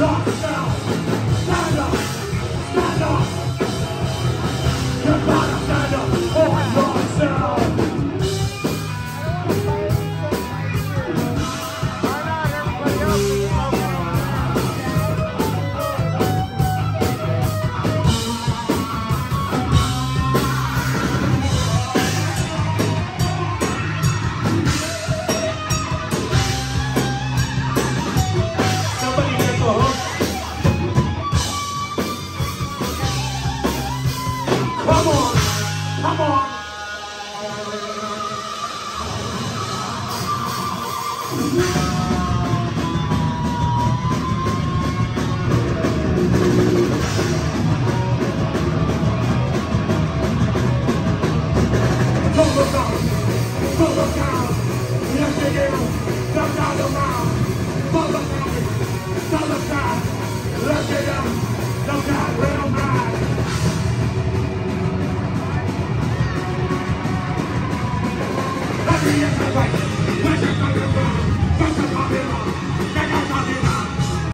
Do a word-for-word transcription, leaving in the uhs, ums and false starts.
yourself. Stand up, stand up. You gotta stand up for yourself. Somebody get the hook. Come on, come on. Don't look up, don't look down. Yes, you do. Look down the mouth. Don't look at me. Don't look down. Look at them. Look down real bad. Let me get the right. Where's your fucking